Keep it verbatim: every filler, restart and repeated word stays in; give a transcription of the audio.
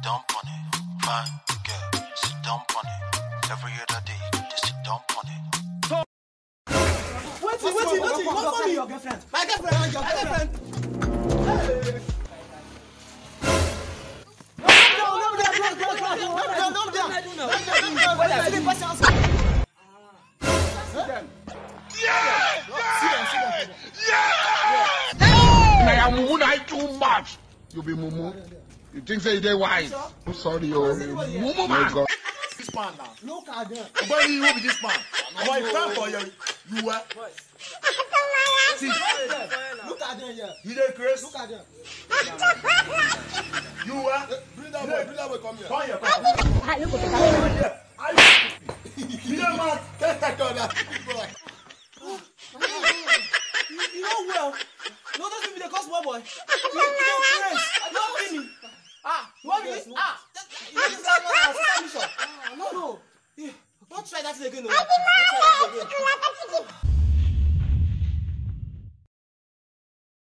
down on it. Fine girl, sit down on it. Every other day, they sit down on it. Wait, wait, wait, wait, wait, wait, your girlfriend. My girlfriend, your girlfriend. Hey. No, no, no, no, no, no, no, no, too much. You be mumu. You think say they wise? I'm sorry, oh. Mumu man. This man now. Look at them. Boy, you will be this man. Boy, time for you. You were. See, look at them here. You did Chris. Look at them. You were. Bring that boy. Bring that boy. Come here. Come here. Come here. Are you stupid? You know man. Can't take on that. You know well. No, don't give me the cost, boy. You know Chris. I don't give me. Ah, you want me? Ah, you know this is our mission. Ah, no, no. Don't try that again. Don't try that again.